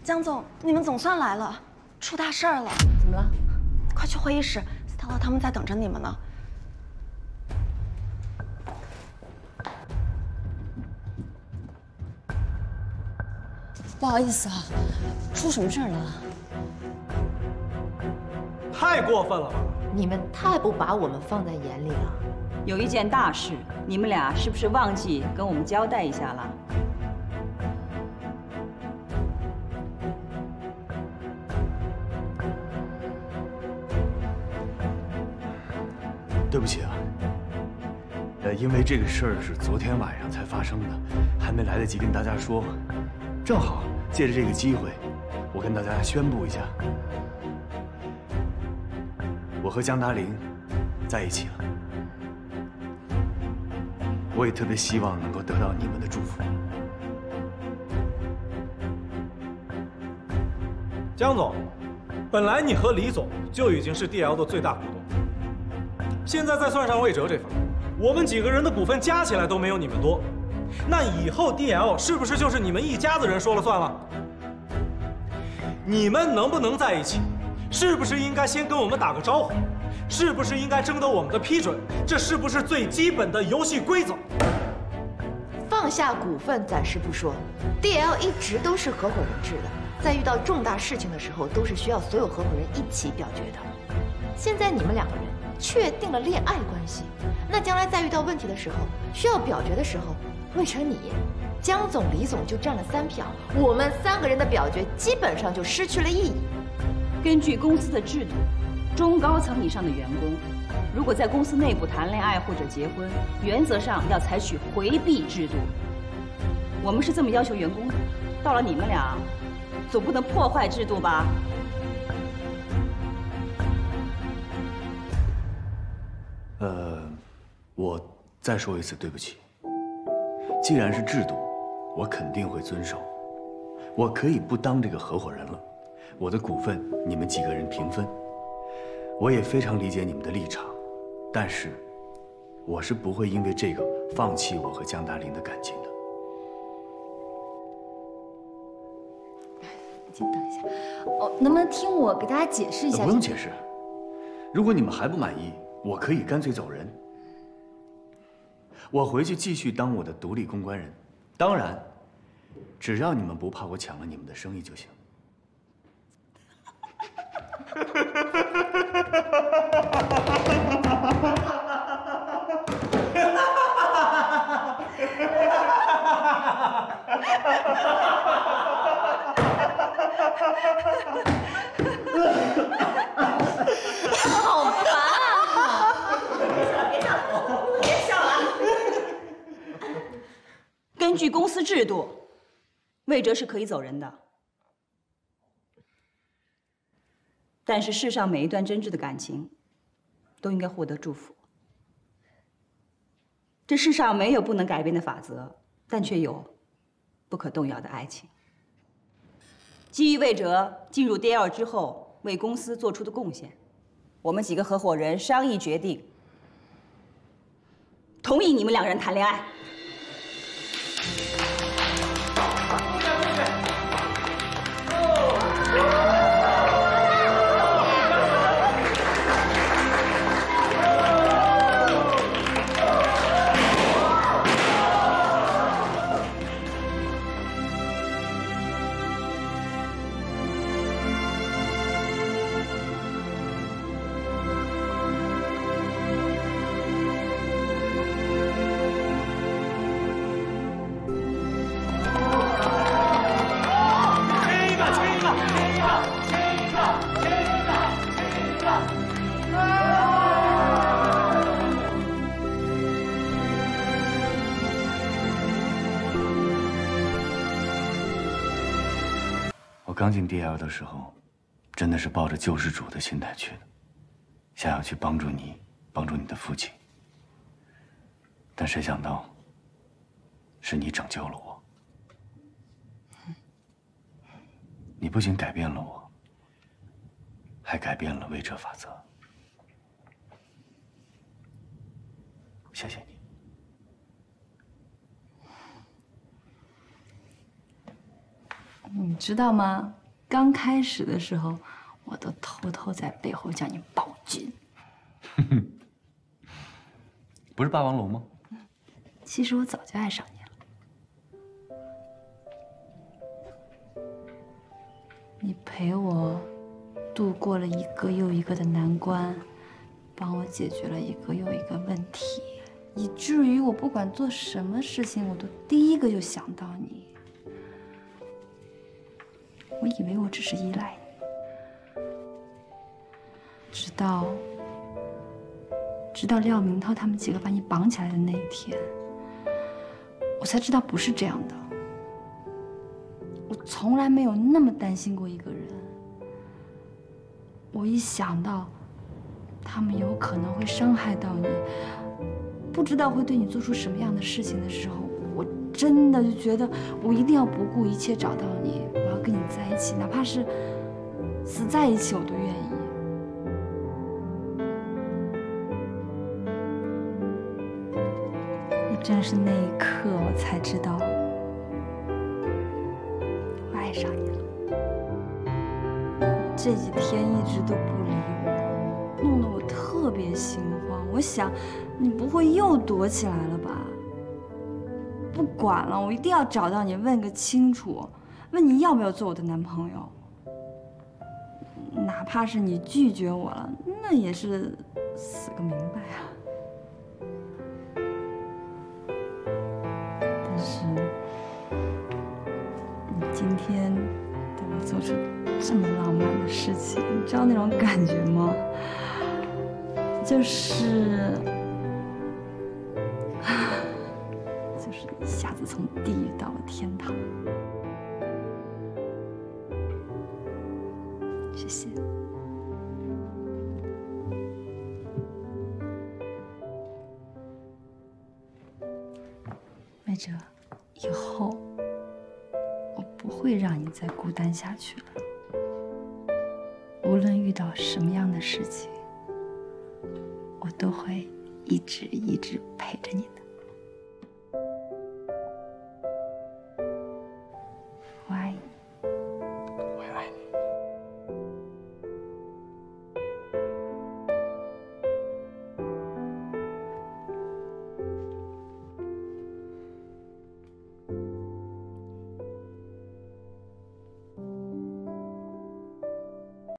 江总，你们总算来了，出大事儿了！ 怎么了？ 快去会议室 ，Stella 他们在等着你们呢。 不好意思啊，出什么事儿了？ 太过分了吧！ 你们太不把我们放在眼里了。 有一件大事，你们俩是不是忘记跟我们交代一下了？ 对不起啊，因为这个事儿是昨天晚上才发生的，还没来得及跟大家说。正好借着这个机会，我跟大家宣布一下，我和江达林在一起了。我也特别希望能够得到你们的祝福。 江总，本来你和李总就已经是 DL 的最大股东，现在再算上魏哲这份，我们几个人的股份加起来都没有你们多。那以后 DL 是不是就是你们一家子人说了算了？你们能不能在一起，是不是应该先跟我们打个招呼？是不是应该征得我们的批准？这是不是最基本的游戏规则？ 放下股份暂时不说 ，DL 一直都是合伙人制的，在遇到重大事情的时候，都是需要所有合伙人一起表决的。现在你们两个人确定了恋爱关系，那将来再遇到问题的时候，需要表决的时候，魏晨你、江总、李总就占了3票，我们3个人的表决基本上就失去了意义。 根据公司的制度，中高层以上的员工，如果在公司内部谈恋爱或者结婚，原则上要采取回避制度。我们是这么要求员工的，到了你们俩，总不能破坏制度吧？ 我再说一次对不起。既然是制度，我肯定会遵守。我可以不当这个合伙人了，我的股份你们几个人平分。我也非常理解你们的立场，但是我是不会因为这个放弃我和江达林的感情的。 请等一下，哦，能不能听我给大家解释一下？ 不用解释。如果你们还不满意，我可以干脆走人。我回去继续当我的独立公关人，当然，只要你们不怕我抢了你们的生意就行。 好烦啊！ 别笑了！根据公司制度，魏哲是可以走人的。但是世上每一段真挚的感情，都应该获得祝福。这世上没有不能改变的法则，但却有不可动摇的爱情。基于魏哲进入 DL 之后为公司做出的贡献，我们几个合伙人商议决定，同意你们2个人谈恋爱。 我刚进 DL 的时候，真的是抱着救世主的心态去的，想要去帮助你，帮助你的父亲。但谁想到，是你拯救了我。你不仅改变了我，还改变了魏哲法则。谢谢你。 你知道吗？刚开始的时候，我都偷偷在背后叫你暴君。 不是霸王龙吗？ 其实我早就爱上你了。你陪我度过了一个又一个的难关，帮我解决了一个又一个问题，以至于我不管做什么事情，我都第一个就想到你。我以为我只是依赖你，直到廖明涛他们几个把你绑起来的那一天，我才知道不是这样的。我从来没有那么担心过一个人。我一想到他们有可能会伤害到你，不知道会对你做出什么样的事情的时候，我真的就觉得我一定要不顾一切找到你，我要跟你在一起，哪怕是死在一起我都愿意。也正是那一刻，我才知道我爱上你了。这几天一直都不理我，弄得我特别心慌。我想，你不会又躲起来了吧？不管了，我一定要找到你，问个清楚，问你要不要做我的男朋友。哪怕是你拒绝我了，那也是死个明白啊。但是你今天对我做出这么浪漫的事情，你知道那种感觉吗？就是一下子从地狱到了天堂。谢谢。麦哲，以后我不会让你再孤单下去了。无论遇到什么样的事情，我都会一直陪着你的。